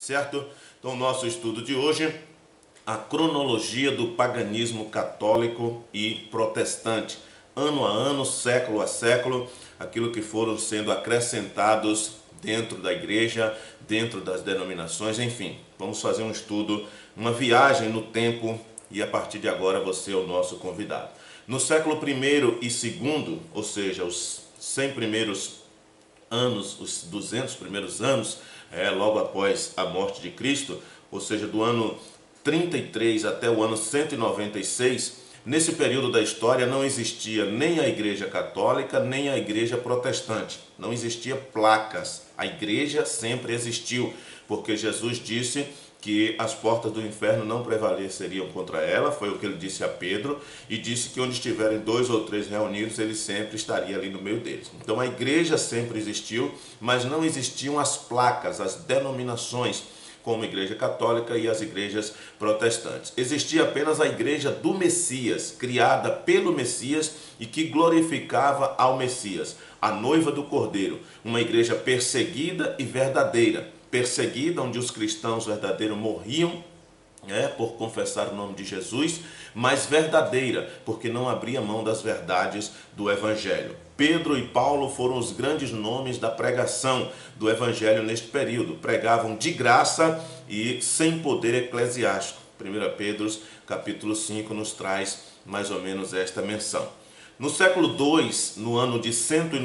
Certo? Então, o nosso estudo de hoje, a cronologia do paganismo católico e protestante, ano a ano, século a século, aquilo que foram sendo acrescentados dentro da igreja, dentro das denominações, enfim. Vamos fazer um estudo, uma viagem no tempo, e a partir de agora você é o nosso convidado. No século I e II, ou seja, os 100 primeiros anos, os 200 primeiros anos, logo após a morte de Cristo, ou seja, do ano 33 até o ano 196, nesse período da história não existia nem a Igreja Católica, nem a Igreja Protestante. Não existia placas. A Igreja sempre existiu, porque Jesus disse que as portas do inferno não prevaleceriam contra ela, foi o que ele disse a Pedro, e disse que onde estiverem 2 ou 3 reunidos, ele sempre estaria ali no meio deles. Então a igreja sempre existiu, mas não existiam as placas, as denominações, como a igreja católica e as igrejas protestantes. Existia apenas a igreja do Messias, criada pelo Messias e que glorificava ao Messias, a noiva do Cordeiro, uma igreja perseguida e verdadeira. Perseguida, onde os cristãos verdadeiros morriam por confessar o nome de Jesus, mas verdadeira, porque não abria mão das verdades do Evangelho. Pedro e Paulo foram os grandes nomes da pregação do Evangelho neste período. Pregavam de graça e sem poder eclesiástico. 1 Pedro, capítulo 5, nos traz mais ou menos esta menção. No século II, no ano de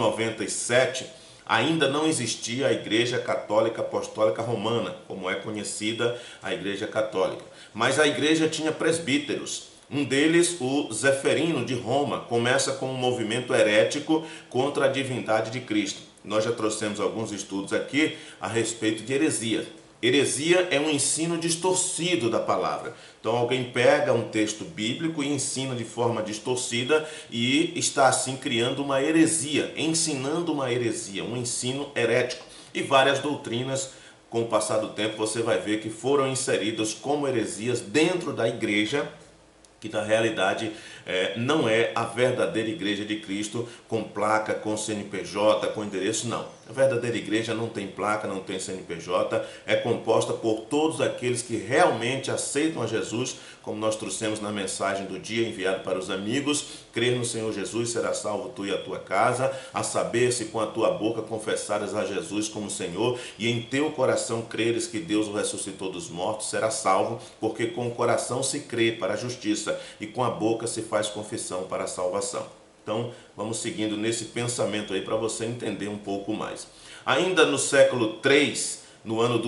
197, ainda não existia a Igreja Católica Apostólica Romana, como é conhecida a Igreja Católica. Mas a igreja tinha presbíteros. Um deles, o Zeferino de Roma, começa com um movimento herético contra a divindade de Cristo. Nós já trouxemos alguns estudos aqui a respeito de heresia. Heresia é um ensino distorcido da palavra. Então alguém pega um texto bíblico e ensina de forma distorcida e está assim criando uma heresia, ensinando uma heresia, um ensino herético. E várias doutrinas, com o passar do tempo, você vai ver que foram inseridas como heresias dentro da igreja, que na realidade não é a verdadeira igreja de Cristo, com placa, com CNPJ, com endereço, não. A verdadeira igreja não tem placa, não tem CNPJ, é composta por todos aqueles que realmente aceitam a Jesus, como nós trouxemos na mensagem do dia enviado para os amigos: crer no Senhor Jesus, será salvo tu e a tua casa, a saber, se com a tua boca confessares a Jesus como Senhor e em teu coração creres que Deus o ressuscitou dos mortos, será salvo, porque com o coração se crê para a justiça e com a boca se faz confissão para a salvação. Então, vamos seguindo nesse pensamento aí para você entender um pouco mais. Ainda no século III, no ano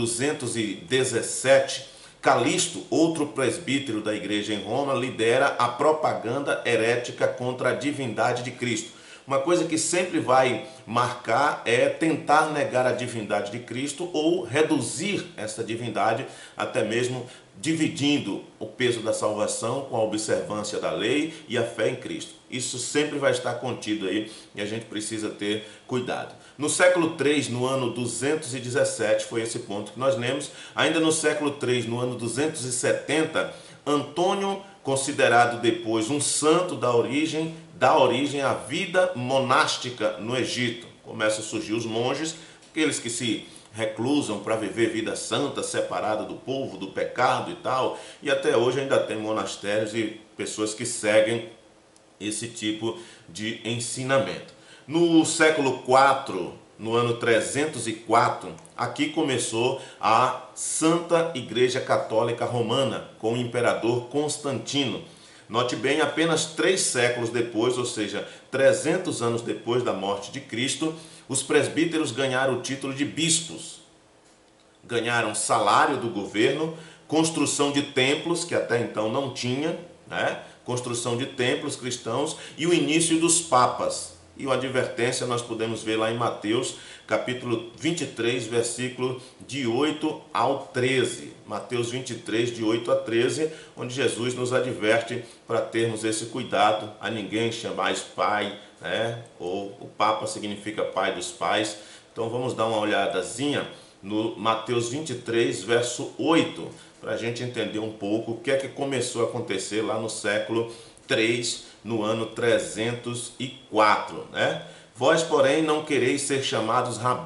217, Calixto, outro presbítero da igreja em Roma, lidera a propaganda herética contra a divindade de Cristo. Uma coisa que sempre vai marcar é tentar negar a divindade de Cristo ou reduzir essa divindade, até mesmo dividindo o peso da salvação com a observância da lei e a fé em Cristo. Isso sempre vai estar contido aí e a gente precisa ter cuidado. No século III, no ano 217, foi esse ponto que nós lemos. Ainda no século III, no ano 270, Antônio, considerado depois um santo da origem à vida monástica no Egito. Começam a surgir os monges, aqueles que se reclusam para viver vida santa, separada do povo, do pecado e tal. E até hoje ainda tem monastérios e pessoas que seguem esse tipo de ensinamento. No século IV, no ano 304, aqui começou a Santa Igreja Católica Romana, com o imperador Constantino. Note bem, apenas 3 séculos depois, ou seja, 300 anos depois da morte de Cristo, os presbíteros ganharam o título de bispos. Ganharam salário do governo, construção de templos, que até então não tinha, construção de templos cristãos e o início dos papas. E a advertência nós podemos ver lá em Mateus, capítulo 23, versículo de 8 ao 13. Mateus 23, de 8 a 13, onde Jesus nos adverte para termos esse cuidado, a ninguém chamais pai, ou o Papa significa pai dos pais. Então vamos dar uma olhadazinha no Mateus 23, verso 8, para a gente entender um pouco o que é que começou a acontecer lá no século III, no ano 304, Vós, porém, não quereis ser chamados rabi,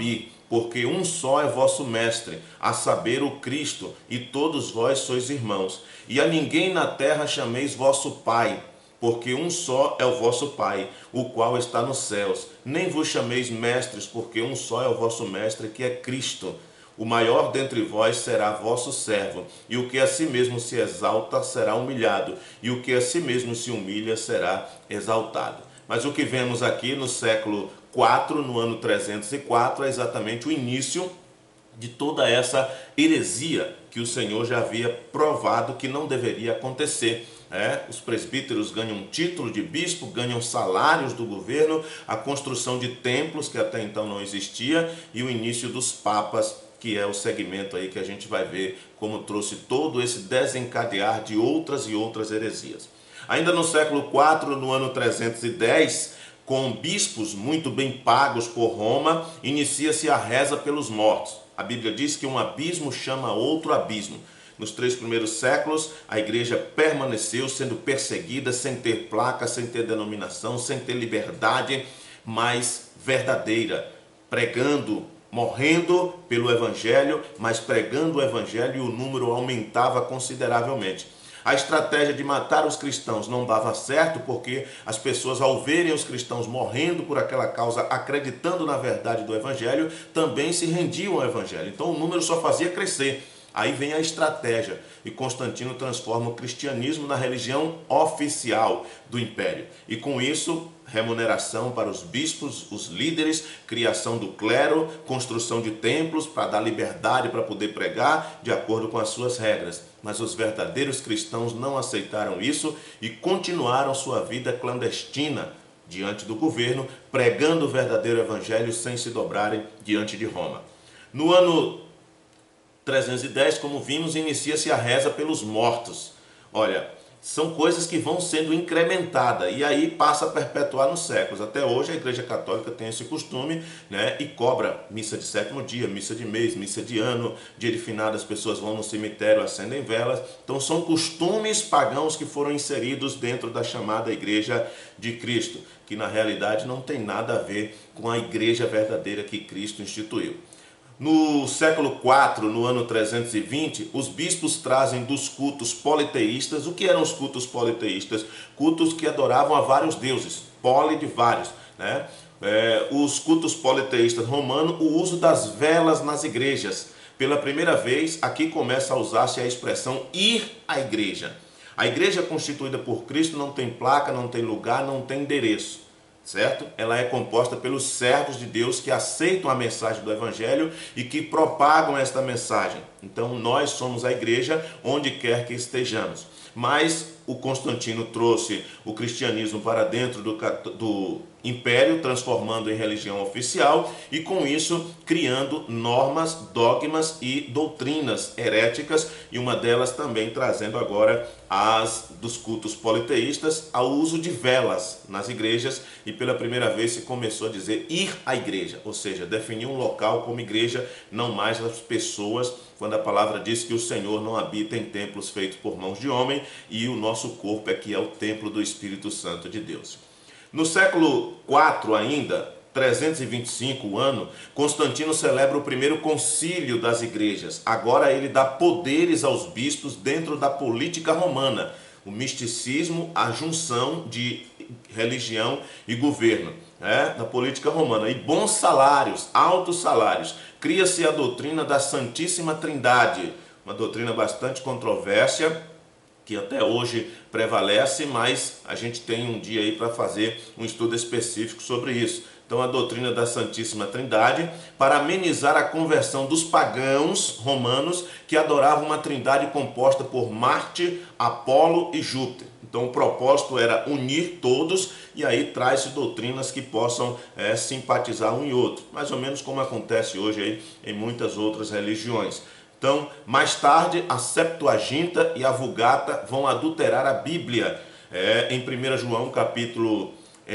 porque um só é vosso mestre, a saber, o Cristo, e todos vós sois irmãos. E a ninguém na terra chameis vosso Pai, porque um só é o vosso Pai, o qual está nos céus. Nem vos chameis mestres, porque um só é o vosso mestre, que é Cristo. O maior dentre vós será vosso servo, e o que a si mesmo se exalta será humilhado, e o que a si mesmo se humilha será exaltado. Mas o que vemos aqui no século IV, no ano 304, é exatamente o início de toda essa heresia que o Senhor já havia provado que não deveria acontecer. Os presbíteros ganham título de bispo, ganham salários do governo, a construção de templos que até então não existia e o início dos papas, que é o segmento aí que a gente vai ver como trouxe todo esse desencadear de outras e outras heresias. Ainda no século IV, no ano 310, com bispos muito bem pagos por Roma, inicia-se a reza pelos mortos. A Bíblia diz que um abismo chama outro abismo. Nos 3 primeiros séculos, a igreja permaneceu sendo perseguida, sem ter placa, sem ter denominação, sem ter liberdade mais verdadeira, pregando, morrendo pelo evangelho, mas pregando o evangelho, e o número aumentava consideravelmente. A estratégia de matar os cristãos não dava certo, porque as pessoas, ao verem os cristãos morrendo por aquela causa, acreditando na verdade do evangelho, também se rendiam ao evangelho. Então o número só fazia crescer. Aí vem a estratégia, e Constantino transforma o cristianismo na religião oficial do império. E com isso, remuneração para os bispos, os líderes, criação do clero, construção de templos para dar liberdade para poder pregar de acordo com as suas regras. Mas os verdadeiros cristãos não aceitaram isso e continuaram sua vida clandestina diante do governo, pregando o verdadeiro evangelho sem se dobrarem diante de Roma. No ano 310, como vimos, inicia-se a reza pelos mortos. Olha, são coisas que vão sendo incrementadas e aí passa a perpetuar nos séculos. Até hoje a Igreja Católica tem esse costume, e cobra missa de 7º dia, missa de mês, missa de ano, dia de finado as pessoas vão no cemitério, acendem velas. Então são costumes pagãos que foram inseridos dentro da chamada Igreja de Cristo, que na realidade não tem nada a ver com a igreja verdadeira que Cristo instituiu. No século IV, no ano 320, os bispos trazem dos cultos politeístas. O que eram os cultos politeístas? Cultos que adoravam a vários deuses, poli de vários, os cultos politeístas romanos, o uso das velas nas igrejas. Pela primeira vez, aqui começa a usar-se a expressão ir à igreja. A igreja constituída por Cristo não tem placa, não tem lugar, não tem endereço. Certo? Ela é composta pelos servos de Deus que aceitam a mensagem do Evangelho e que propagam esta mensagem. Então nós somos a igreja onde quer que estejamos. Mas o Constantino trouxe o cristianismo para dentro do império, transformando em religião oficial e com isso criando normas, dogmas e doutrinas heréticas, e uma delas também trazendo agora as dos cultos politeístas ao uso de velas nas igrejas, e pela primeira vez se começou a dizer ir à igreja, ou seja, definir um local como igreja, não mais as pessoas, quando a palavra diz que o Senhor não habita em templos feitos por mãos de homem, e o nosso corpo é que é o templo do Espírito Santo de Deus. No século IV ainda, 325 o ano, Constantino celebra o primeiro concílio das igrejas. Agora ele dá poderes aos bispos dentro da política romana. O misticismo, a junção de religião e governo, da política romana. E bons salários, altos salários. Cria-se a doutrina da Santíssima Trindade, uma doutrina bastante controversa, que até hoje prevalece, mas a gente tem um dia aí para fazer um estudo específico sobre isso. Então a doutrina da Santíssima Trindade, para amenizar a conversão dos pagãos romanos que adoravam uma trindade composta por Marte, Apolo e Júpiter. Então o propósito era unir todos, e aí traz doutrinas que possam simpatizar um e outro, mais ou menos como acontece hoje aí em muitas outras religiões. Então, mais tarde, a Septuaginta e a Vulgata vão adulterar a Bíblia. Em 1 João, capítulo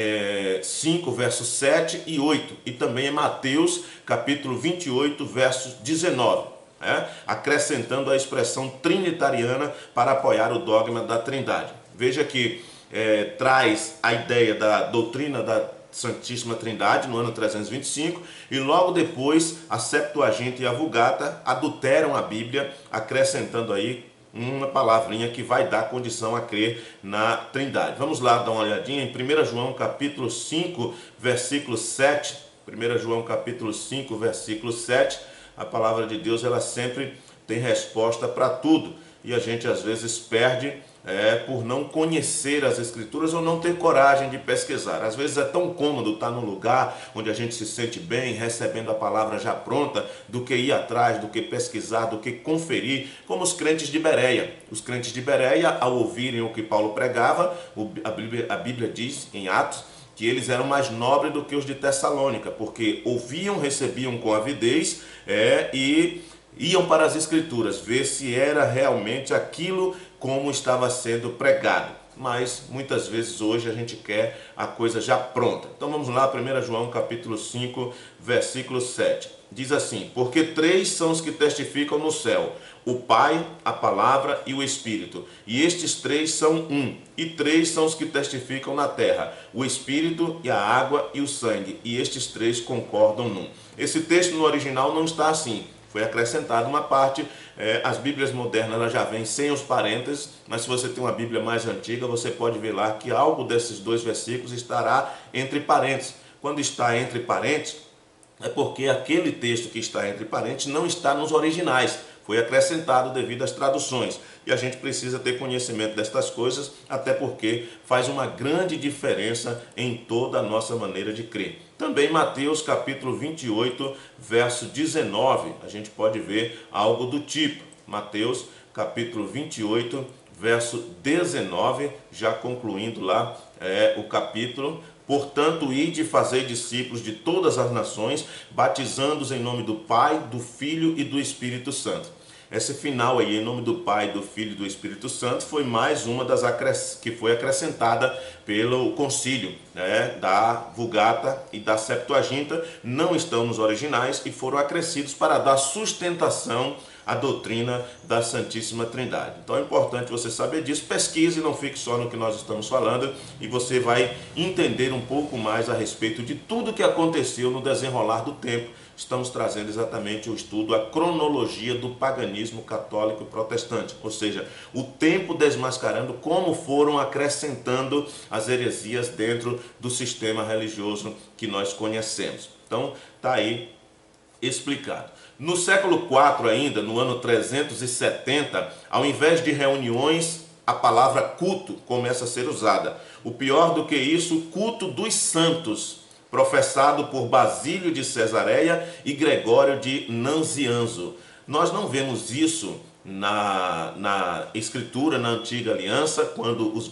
5, versos 7 e 8. E também em Mateus, capítulo 28, versos 19. Acrescentando a expressão trinitariana para apoiar o dogma da Trindade. Veja que traz a ideia da doutrina da Santíssima Trindade, no ano 325, e logo depois a Septuaginta e a Vulgata adulteram a Bíblia, acrescentando aí uma palavrinha que vai dar condição a crer na Trindade. Vamos lá dar uma olhadinha em 1 João capítulo 5, versículo 7. 1 João capítulo 5, versículo 7. A palavra de Deus, ela sempre tem resposta para tudo. E a gente às vezes perde por não conhecer as Escrituras ou não ter coragem de pesquisar. Às vezes é tão cômodo estar num lugar onde a gente se sente bem, recebendo a palavra já pronta, do que ir atrás, do que pesquisar, do que conferir, como os crentes de Bereia. Os crentes de Bereia, ao ouvirem o que Paulo pregava, a Bíblia diz em Atos, que eles eram mais nobres do que os de Tessalônica, porque ouviam, recebiam com avidez e iam para as Escrituras, ver se era realmente aquilo como estava sendo pregado. Mas muitas vezes hoje a gente quer a coisa já pronta. Então vamos lá, 1 João capítulo 5, versículo 7. Diz assim: porque 3 são os que testificam no céu, o Pai, a Palavra e o Espírito. E estes 3 são um. E 3 são os que testificam na terra, o Espírito e a água e o sangue. E estes 3 concordam num. Esse texto no original não está assim. Foi acrescentada uma parte, as Bíblias modernas elas já vêm sem os parênteses, mas se você tem uma Bíblia mais antiga, você pode ver lá que algo desses 2 versículos estará entre parênteses. Quando está entre parênteses, é porque aquele texto que está entre parênteses não está nos originais, foi acrescentado devido às traduções. E a gente precisa ter conhecimento destas coisas, até porque faz uma grande diferença em toda a nossa maneira de crer. Também Mateus capítulo 28, verso 19, a gente pode ver algo do tipo. Mateus capítulo 28, verso 19, já concluindo lá o capítulo. Portanto, ide e fazei discípulos de todas as nações, batizando-os em nome do Pai, do Filho e do Espírito Santo. Esse final aí, em nome do Pai, do Filho e do Espírito Santo, foi mais uma das que foi acrescentada pelo concílio da Vulgata e da Septuaginta. Não estão nos originais e foram acrescidos para dar sustentação à doutrina da Santíssima Trindade. Então é importante você saber disso. Pesquise, não fique só no que nós estamos falando, e você vai entender um pouco mais a respeito de tudo que aconteceu no desenrolar do tempo. Estamos trazendo exatamente o estudo, a cronologia do paganismo católico e protestante, ou seja, o tempo desmascarando como foram acrescentando as heresias dentro do sistema religioso que nós conhecemos. Então, está aí explicado. No século IV ainda, no ano 370, ao invés de reuniões, a palavra culto começa a ser usada. O pior do que isso, culto dos santos, professado por Basílio de Cesareia e Gregório de Nazianzo. Nós não vemos isso na Escritura, na Antiga Aliança, quando o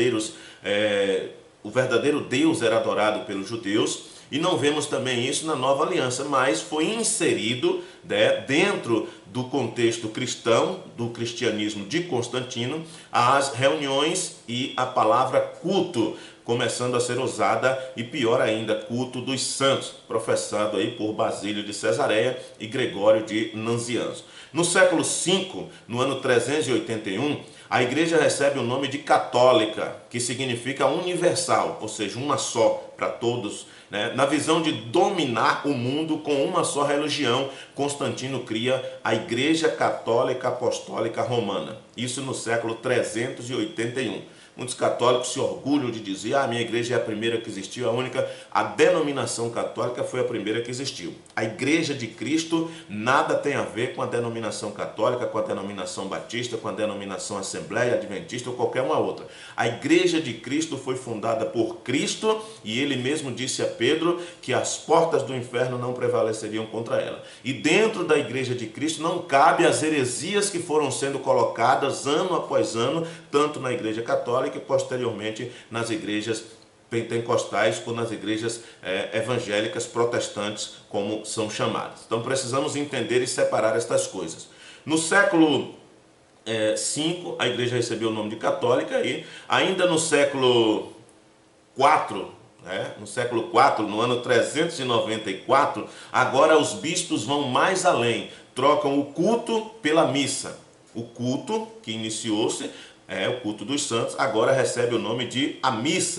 verdadeiro Deus era adorado pelos judeus, e não vemos também isso na Nova Aliança, mas foi inserido dentro do contexto cristão, do cristianismo de Constantino, as reuniões e a palavra culto, começando a ser usada, e pior ainda, culto dos santos, professado aí por Basílio de Cesareia e Gregório de Nazianzo. No século V, no ano 381, a igreja recebe o nome de católica, que significa universal, ou seja, uma só para todos. Na visão de dominar o mundo com uma só religião, Constantino cria a Igreja Católica Apostólica Romana. Isso no século 381. Muitos católicos se orgulham de dizer: a minha igreja é a primeira que existiu, a denominação católica foi a primeira que existiu. A Igreja de Cristo nada tem a ver com a denominação católica, com a denominação batista, com a denominação Assembleia Adventista ou qualquer uma outra. A Igreja de Cristo foi fundada por Cristo, e ele mesmo disse a Pedro que as portas do inferno não prevaleceriam contra ela. E dentro da Igreja de Cristo não cabe as heresias que foram sendo colocadas ano após ano, tanto na Igreja Católica e posteriormente nas igrejas pentecostais ou nas igrejas evangélicas protestantes, como são chamadas. Então precisamos entender e separar estas coisas. No século V, a igreja recebeu o nome de católica, e ainda no século IV, no ano 394, agora os bispos vão mais além, trocam o culto pela missa. O culto que iniciou-se, o culto dos santos, agora recebe o nome de a missa,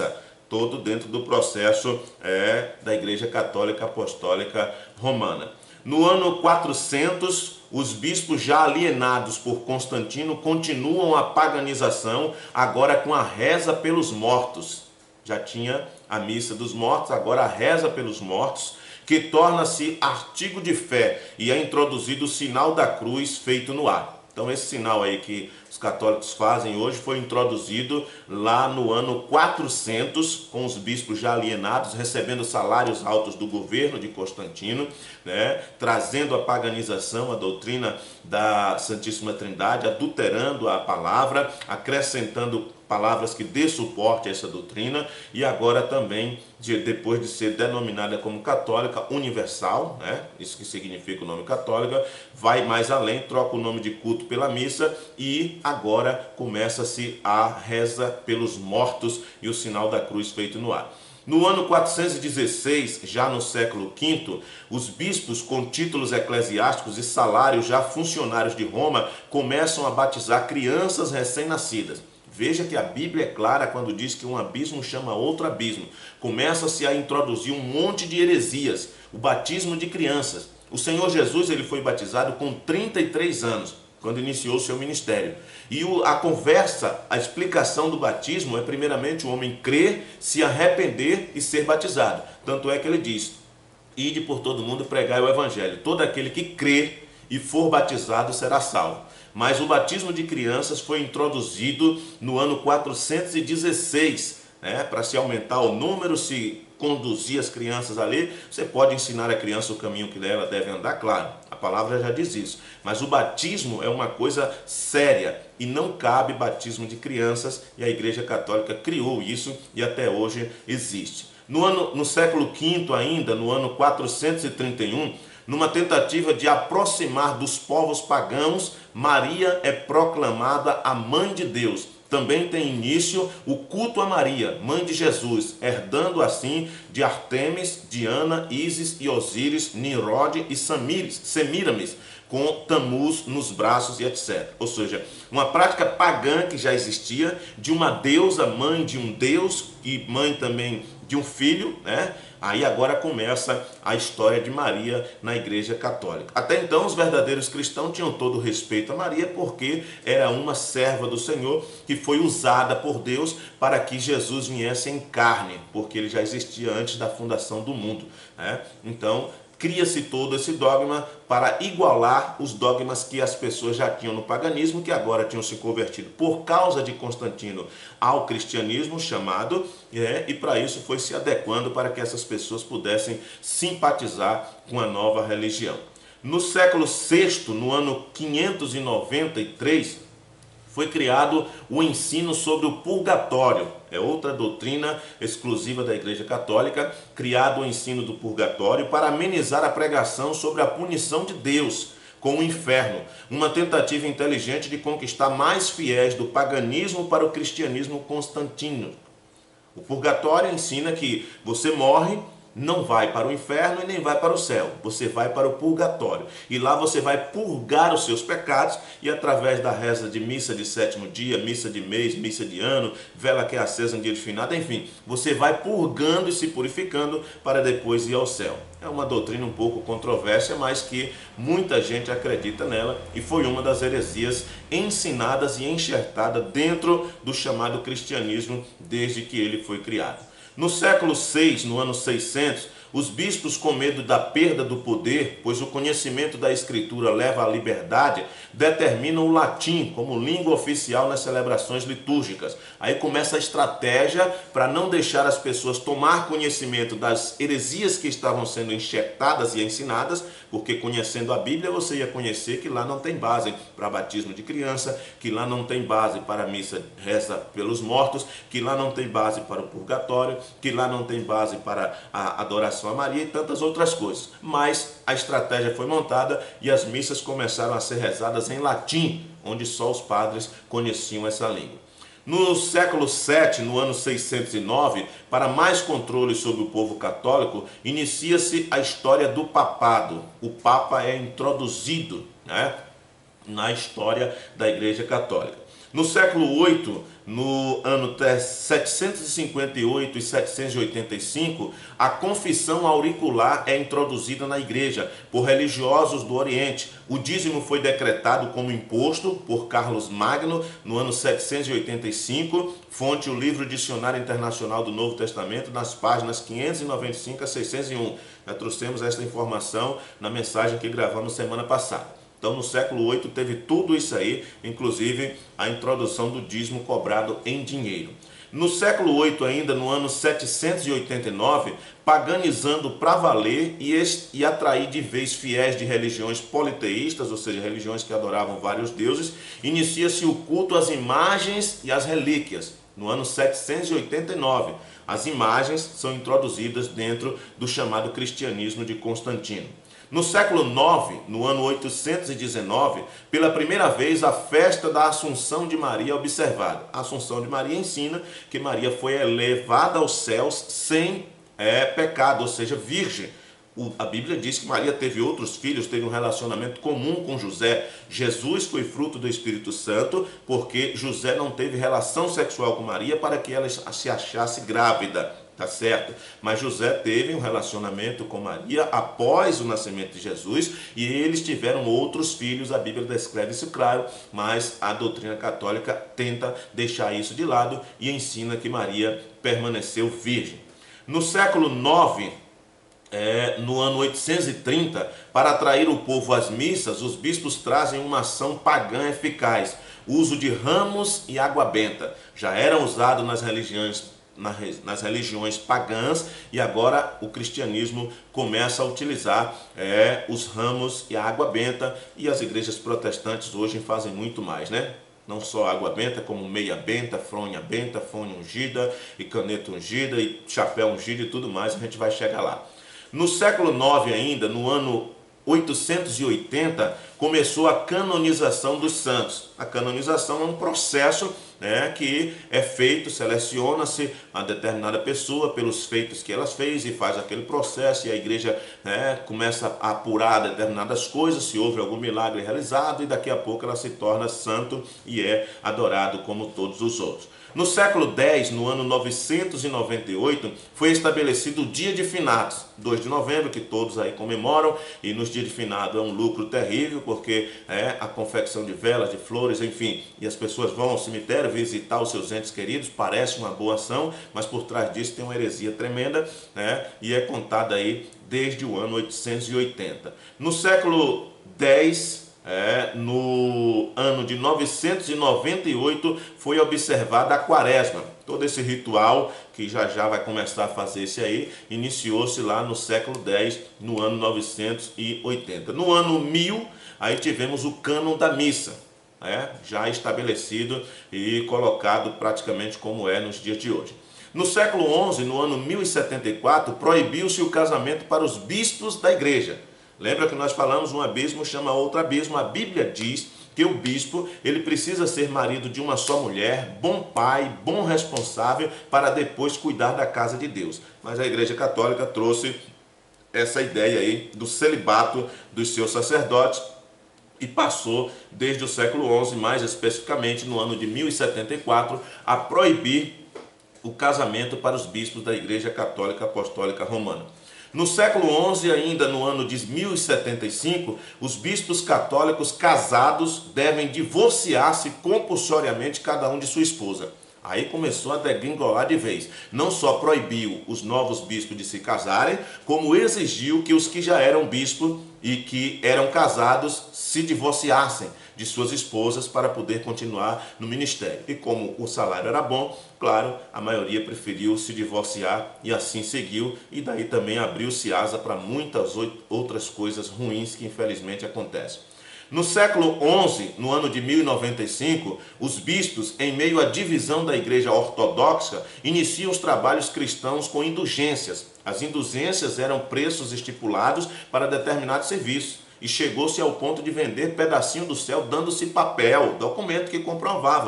todo dentro do processo da Igreja Católica Apostólica Romana. No ano 400, os bispos já alienados por Constantino continuam a paganização, agora com a reza pelos mortos. Já tinha a missa dos mortos, agora a reza pelos mortos, que torna-se artigo de fé e é introduzido o sinal da cruz feito no ar. Então esse sinal aí que os católicos fazem hoje foi introduzido lá no ano 400, com os bispos já alienados, recebendo salários altos do governo de Constantino, né, trazendo a paganização, a doutrina da Santíssima Trindade, adulterando a palavra, acrescentando palavras que dê suporte a essa doutrina, e agora também, depois de ser denominada como católica universal, né, isso que significa o nome católica, vai mais além, troca o nome de culto pela missa, e agora começa-se a reza pelos mortos e o sinal da cruz feito no ar. No ano 416, já no século V, os bispos com títulos eclesiásticos e salários já funcionários de Roma começam a batizar crianças recém-nascidas. Veja que a Bíblia é clara quando diz que um abismo chama outro abismo. Começa-se a introduzir um monte de heresias, o batismo de crianças. O Senhor Jesus ele foi batizado com 33 anos, quando iniciou o seu ministério. E a conversa, a explicação do batismo é primeiramente o homem crer, se arrepender e ser batizado. Tanto é que ele diz, ide por todo mundo pregai o evangelho. Todo aquele que crer e for batizado será salvo. Mas o batismo de crianças foi introduzido no ano 416, né, para se aumentar o número, se conduzir as crianças ali. Você pode ensinar a criança o caminho que ela deve andar, claro, a palavra já diz isso. Mas o batismo é uma coisa séria e não cabe batismo de crianças, e a Igreja Católica criou isso e até hoje existe. No século V ainda, no ano 431, numa tentativa de aproximar dos povos pagãos, Maria é proclamada a Mãe de Deus. Também tem início o culto a Maria, Mãe de Jesus, herdando assim de Artemis, Diana, Ísis e Osíris, Nimrod e Semíramis, com Tamuz nos braços e etc. Ou seja, uma prática pagã que já existia, de uma deusa, mãe de um deus e mãe também de um filho, né? Aí agora começa a história de Maria na Igreja Católica. Até então os verdadeiros cristãos tinham todo o respeito a Maria, porque era uma serva do Senhor que foi usada por Deus para que Jesus viesse em carne, porque ele já existia antes da fundação do mundo, né? Então cria-se todo esse dogma para igualar os dogmas que as pessoas já tinham no paganismo, que agora tinham se convertido por causa de Constantino ao cristianismo chamado, e para isso foi se adequando para que essas pessoas pudessem simpatizar com a nova religião. No século VI, no ano 593, foi criado o ensino sobre o purgatório. É outra doutrina exclusiva da Igreja Católica, criado o ensino do purgatório para amenizar a pregação sobre a punição de Deus com o inferno. Uma tentativa inteligente de conquistar mais fiéis do paganismo para o cristianismo constantino. O purgatório ensina que você morre, não vai para o inferno e nem vai para o céu, você vai para o purgatório, e lá você vai purgar os seus pecados, e através da reza de missa de sétimo dia, missa de mês, missa de ano, vela que é acesa no dia de finado, enfim, você vai purgando e se purificando para depois ir ao céu. É uma doutrina um pouco controversa, mas que muita gente acredita nela, e foi uma das heresias ensinadas e enxertada dentro do chamado cristianismo desde que ele foi criado. No século VI, no ano 600, os bispos, com medo da perda do poder, pois o conhecimento da Escritura leva à liberdade, determinam o latim como língua oficial nas celebrações litúrgicas. Aí começa a estratégia para não deixar as pessoas tomar conhecimento das heresias que estavam sendo enxertadas e ensinadas, porque conhecendo a Bíblia você ia conhecer que lá não tem base para batismo de criança, que lá não tem base para a missa reza pelos mortos, que lá não tem base para o purgatório, que lá não tem base para a adoração a Maria e tantas outras coisas. Mas a estratégia foi montada e as missas começaram a ser rezadas em latim, onde só os padres conheciam essa língua. No século VII, no ano 609, para mais controle sobre o povo católico, inicia-se a história do papado. O Papa é introduzido, né? na história da Igreja Católica. No século VIII, no ano 758 e 785, a confissão auricular é introduzida na igreja por religiosos do Oriente. O dízimo foi decretado como imposto por Carlos Magno no ano 785, fonte o livro Dicionário Internacional do Novo Testamento, nas páginas 595 a 601. Já trouxemos essa informação na mensagem que gravamos semana passada. Então, no século VIII teve tudo isso aí, inclusive a introdução do dízimo cobrado em dinheiro. No século VIII ainda, no ano 789, paganizando para valer e atrair de vez fiéis de religiões politeístas, ou seja, religiões que adoravam vários deuses, inicia-se o culto às imagens e às relíquias. No ano 789, as imagens são introduzidas dentro do chamado cristianismo de Constantino. No século IX, no ano 819, pela primeira vez a festa da Assunção de Maria é observada. A Assunção de Maria ensina que Maria foi elevada aos céus sem pecado, ou seja, virgem. A Bíblia diz que Maria teve outros filhos, teve um relacionamento comum com José. Jesus foi fruto do Espírito Santo, porque José não teve relação sexual com Maria para que ela se achasse grávida. Tá certo? Mas José teve um relacionamento com Maria após o nascimento de Jesus e eles tiveram outros filhos. A Bíblia descreve isso claro, mas a doutrina católica tenta deixar isso de lado e ensina que Maria permaneceu virgem. No século IX, no ano 830, para atrair o povo às missas, os bispos trazem uma ação pagã eficaz, o uso de ramos e água benta. Já era usado nas religiões pagãs e agora o cristianismo começa a utilizar os ramos e a água benta, e as igrejas protestantes hoje fazem muito mais, né? Não só água benta, como meia benta, fronha ungida e caneta ungida e chapéu ungido e tudo mais, a gente vai chegar lá. No século IX ainda, no ano 880, começou a canonização dos santos. A canonização é um processo que é feito, seleciona-se uma determinada pessoa pelos feitos que ela fez e faz aquele processo, e a igreja começa a apurar determinadas coisas, se houve algum milagre realizado, e daqui a pouco ela se torna santo e é adorado como todos os outros. No século X, no ano 998, foi estabelecido o Dia de Finados, 2 de novembro, que todos aí comemoram, e nos dias de finado é um lucro terrível, porque a confecção de velas, de flores, enfim, e as pessoas vão ao cemitério visitar os seus entes queridos, parece uma boa ação, mas por trás disso tem uma heresia tremenda, e é contada aí desde o ano 880. No século X, no ano de 998, foi observada a quaresma. Todo esse ritual, que já vai começar a fazer-se aí, iniciou-se lá no século X, no ano 980. No ano 1000, aí tivemos o cânon da missa, já estabelecido e colocado praticamente como é nos dias de hoje. No século XI, no ano 1074, proibiu-se o casamento para os bispos da igreja. Lembra que nós falamos, um abismo chama outro abismo. A Bíblia diz que o bispo ele precisa ser marido de uma só mulher, bom pai, bom responsável, para depois cuidar da casa de Deus. Mas a Igreja Católica trouxe essa ideia aí do celibato dos seus sacerdotes e passou desde o século XI, mais especificamente no ano de 1074, a proibir o casamento para os bispos da Igreja Católica Apostólica Romana. No século XI, ainda no ano de 1075, os bispos católicos casados devem divorciar-se compulsoriamente cada um de sua esposa. Aí começou a degringolar de vez. Não só proibiu os novos bispos de se casarem, como exigiu que os que já eram bispos e que eram casados se divorciassem de suas esposas para poder continuar no ministério. E como o salário era bom, claro, a maioria preferiu se divorciar e assim seguiu, e daí também abriu-se asa para muitas outras coisas ruins que infelizmente acontecem. No século XI, no ano de 1095, os bispos, em meio à divisão da igreja ortodoxa, iniciam os trabalhos cristãos com indulgências. As indulgências eram preços estipulados para determinados serviços, e chegou-se ao ponto de vender pedacinho do céu dando-se papel, documento que comprovava.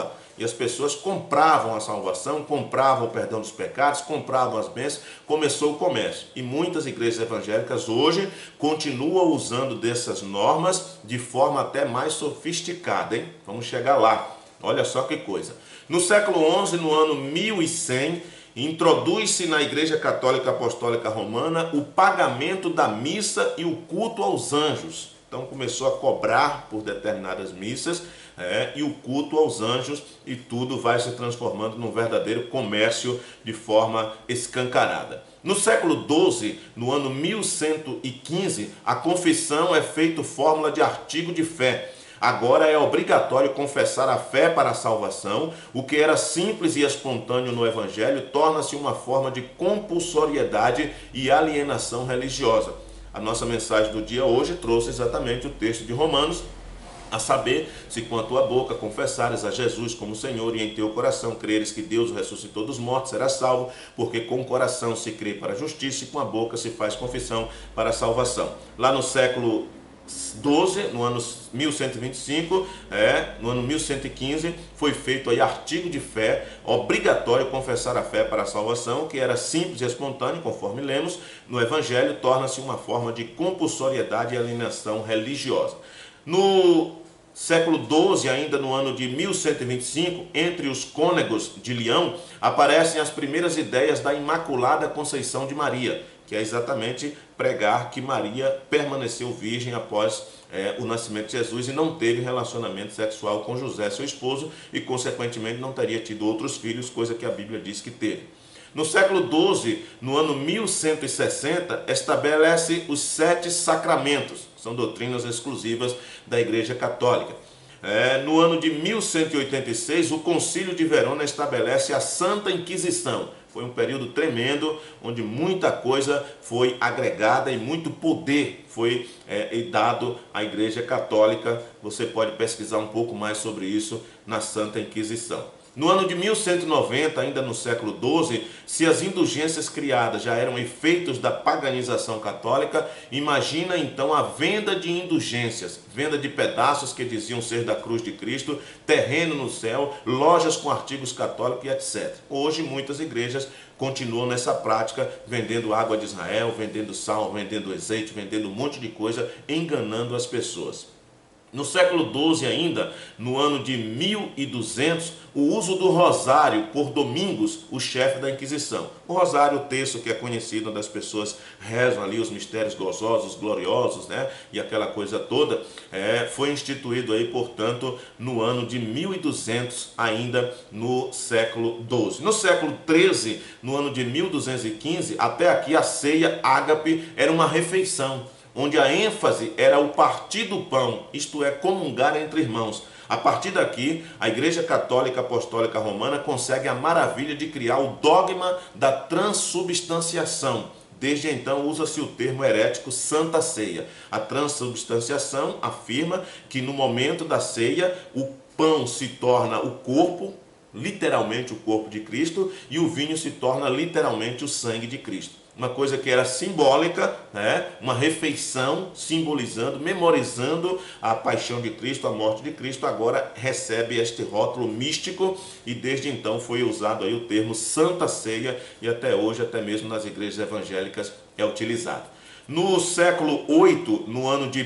E as pessoas compravam a salvação, compravam o perdão dos pecados, compravam as bênçãos, começou o comércio. E muitas igrejas evangélicas hoje continuam usando dessas normas de forma até mais sofisticada, hein? Vamos chegar lá. Olha só que coisa. No século XI, no ano 1100, introduz-se na Igreja Católica Apostólica Romana o pagamento da missa e o culto aos anjos. Então começou a cobrar por determinadas missas e o culto aos anjos, e tudo vai se transformando num verdadeiro comércio de forma escancarada. No século XII, no ano 1115, a confissão é feita fórmula de artigo de fé. Agora é obrigatório confessar a fé para a salvação. O que era simples e espontâneo no Evangelho torna-se uma forma de compulsoriedade e alienação religiosa. A nossa mensagem do dia hoje trouxe exatamente o texto de Romanos, a saber, se com a tua boca confessares a Jesus como Senhor e em teu coração creres que Deus o ressuscitou dos mortos, serás salvo, porque com o coração se crê para a justiça e com a boca se faz confissão para a salvação. Lá no século XII, no ano 1125, no ano 1115, foi feito aí artigo de fé, obrigatório confessar a fé para a salvação, que era simples e espontâneo, conforme lemos no Evangelho, torna-se uma forma de compulsoriedade e alienação religiosa. No século XII, ainda no ano de 1125, entre os cônegos de Leão, aparecem as primeiras ideias da Imaculada Conceição de Maria, que é exatamente pregar que Maria permaneceu virgem após o nascimento de Jesus e não teve relacionamento sexual com José, seu esposo, e consequentemente não teria tido outros filhos, coisa que a Bíblia diz que teve. No século XII, no ano 1160, estabelece os 7 sacramentos, são doutrinas exclusivas da Igreja Católica. No ano de 1186, o Concílio de Verona estabelece a Santa Inquisição. Foi um período tremendo, onde muita coisa foi agregada e muito poder foi dado à Igreja Católica. Você pode pesquisar um pouco mais sobre isso na Santa Inquisição. No ano de 1190, ainda no século XII, se as indulgências criadas já eram efeitos da paganização católica, imagina então a venda de indulgências, venda de pedaços que diziam ser da cruz de Cristo, terreno no céu, lojas com artigos católicos e etc. Hoje muitas igrejas continuam nessa prática, vendendo água de Israel, vendendo sal, vendendo azeite, vendendo um monte de coisa, enganando as pessoas. No século XII ainda, no ano de 1200, o uso do rosário por domingos, o chefe da Inquisição. O rosário, o texto que é conhecido, onde as pessoas rezam ali os mistérios gozosos, gloriosos, e aquela coisa toda, foi instituído aí, portanto, no ano de 1200, ainda no século XII. No século XIII, no ano de 1215, até aqui a ceia ágape era uma refeição, onde a ênfase era o partir do pão, isto é, comungar entre irmãos. A partir daqui, a Igreja Católica Apostólica Romana consegue a maravilha de criar o dogma da transubstanciação. Desde então usa-se o termo herético Santa Ceia. A transubstanciação afirma que no momento da ceia, o pão se torna o corpo, literalmente o corpo de Cristo, e o vinho se torna literalmente o sangue de Cristo. Uma coisa que era simbólica, uma refeição simbolizando, memorizando a paixão de Cristo, a morte de Cristo, agora recebe este rótulo místico, e desde então foi usado aí o termo Santa Ceia, e até hoje, até mesmo nas igrejas evangélicas, é utilizado. No século VIII, no ano de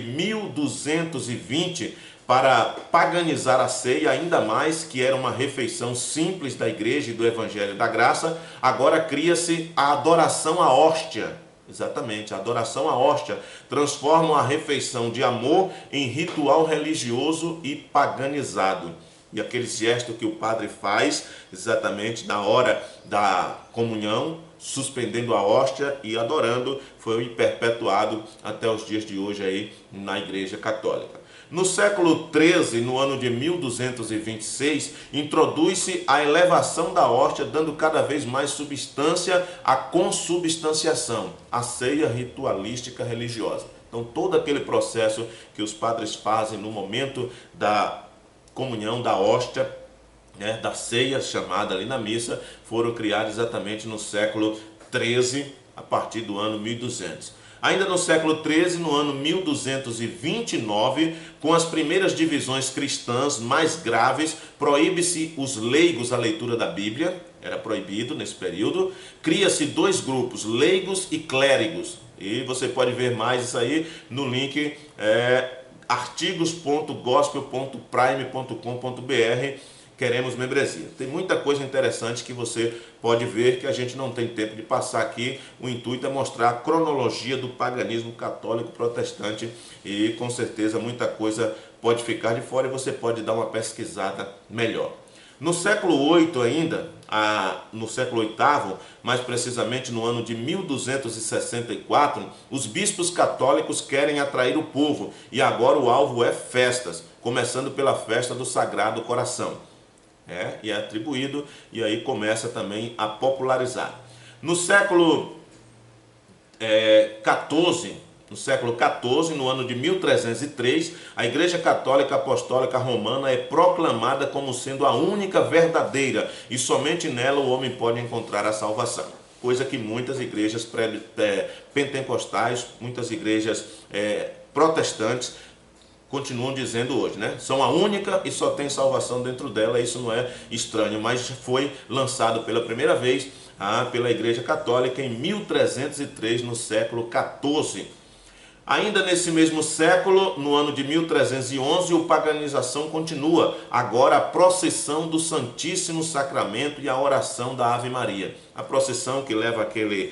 1220, para paganizar a ceia ainda mais, que era uma refeição simples da igreja e do Evangelho da Graça, agora cria-se a adoração à hóstia. Exatamente, a adoração à hóstia transforma a refeição de amor em ritual religioso e paganizado. E aquele gesto que o padre faz, exatamente na hora da comunhão, suspendendo a hóstia e adorando, foi perpetuado até os dias de hoje aí na Igreja Católica. No século XIII, no ano de 1226, introduz-se a elevação da hóstia, dando cada vez mais substância à consubstanciação, a ceia ritualística religiosa. Então, todo aquele processo que os padres fazem no momento da comunhão, da hóstia, da ceia chamada ali na missa, foram criados exatamente no século XIII, a partir do ano 1200. Ainda no século XIII, no ano 1229, com as primeiras divisões cristãs mais graves, proíbe-se os leigos a leitura da Bíblia, era proibido nesse período. Cria-se dois grupos, leigos e clérigos, e você pode ver mais isso aí no link artigos.gospel.prime.com.br. Queremos membresia. Tem muita coisa interessante que você pode ver que a gente não tem tempo de passar aqui. O intuito é mostrar a cronologia do paganismo católico protestante e com certeza muita coisa pode ficar de fora e você pode dar uma pesquisada melhor. No século VIII ainda, no século VIII, mais precisamente no ano de 1264, os bispos católicos querem atrair o povo e agora o alvo é festas, começando pela festa do Sagrado Coração. E é atribuído e aí começa também a popularizar. No século XIV, no ano de 1303, a Igreja Católica Apostólica Romana é proclamada como sendo a única verdadeira e somente nela o homem pode encontrar a salvação. Coisa que muitas igrejas pentecostais, muitas igrejas protestantes continuam dizendo hoje, né? São a única e só tem salvação dentro dela. Isso não é estranho, mas foi lançado pela primeira vez pela Igreja Católica em 1303, no século XIV. Ainda nesse mesmo século, no ano de 1311, a paganização continua. Agora a procissão do Santíssimo Sacramento e a oração da Ave Maria. A procissão que leva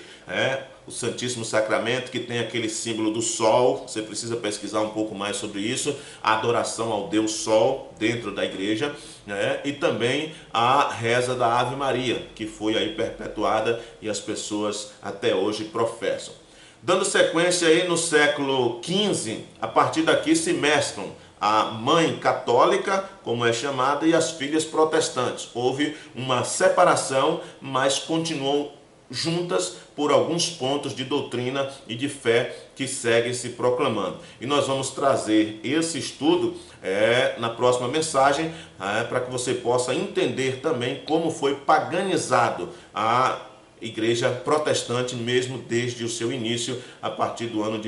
o Santíssimo Sacramento, que tem aquele símbolo do sol. Você precisa pesquisar um pouco mais sobre isso. A adoração ao Deus Sol dentro da igreja, e também a reza da Ave Maria, que foi aí perpetuada e as pessoas até hoje professam. Dando sequência aí no século XV, a partir daqui se mesclam a mãe católica, como é chamada, e as filhas protestantes. Houve uma separação, mas continuam juntas por alguns pontos de doutrina e de fé que seguem se proclamando. E nós vamos trazer esse estudo na próxima mensagem, para que você possa entender também como foi paganizado a Igreja protestante mesmo desde o seu início, a partir do ano de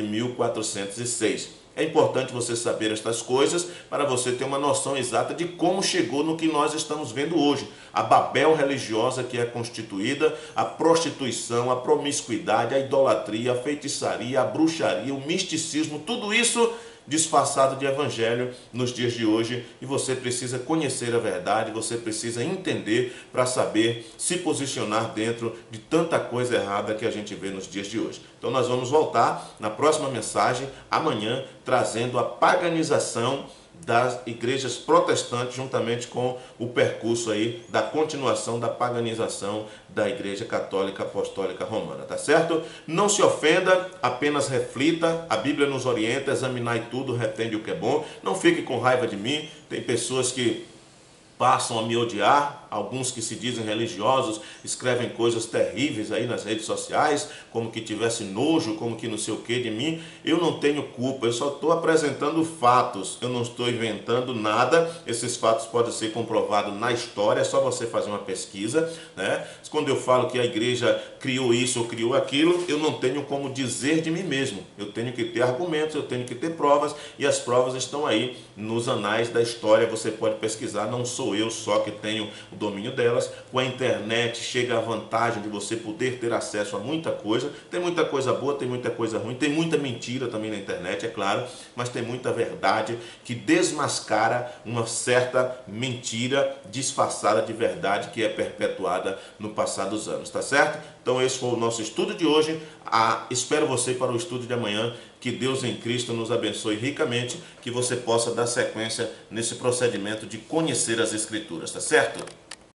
1406. É importante você saber estas coisas para você ter uma noção exata de como chegou no que nós estamos vendo hoje. A Babel religiosa que é constituída, a prostituição, a promiscuidade, a idolatria, a feitiçaria, a bruxaria, o misticismo, tudo isso disfarçado de evangelho nos dias de hoje, e você precisa conhecer a verdade, você precisa entender para saber se posicionar dentro de tanta coisa errada que a gente vê nos dias de hoje. Então nós vamos voltar na próxima mensagem, amanhã, trazendo a paganização das igrejas protestantes, juntamente com o percurso aí da continuação da paganização da Igreja Católica Apostólica Romana, tá certo? Não se ofenda, apenas reflita, a Bíblia nos orienta, examinai tudo, retende o que é bom, não fique com raiva de mim. Tem pessoas que passam a me odiar, alguns que se dizem religiosos escrevem coisas terríveis aí nas redes sociais, como que tivesse nojo, como que não sei o que de mim. Eu não tenho culpa, eu só estou apresentando fatos, eu não estou inventando nada. Esses fatos podem ser comprovados na história, é só você fazer uma pesquisa, né? Quando eu falo que a igreja criou isso ou criou aquilo, eu não tenho como dizer de mim mesmo, eu tenho que ter argumentos, eu tenho que ter provas, e as provas estão aí nos anais da história. Você pode pesquisar, não sou eu só que tenho o domínio delas. Com a internet chega a vantagem de você poder ter acesso a muita coisa. Tem muita coisa boa, tem muita coisa ruim, tem muita mentira também na internet, é claro, mas tem muita verdade que desmascara uma certa mentira disfarçada de verdade que é perpetuada no passar dos anos, tá certo? Então esse foi o nosso estudo de hoje. Espero você para o estudo de amanhã. Que Deus em Cristo nos abençoe ricamente, que você possa dar sequência nesse procedimento de conhecer as Escrituras, tá certo?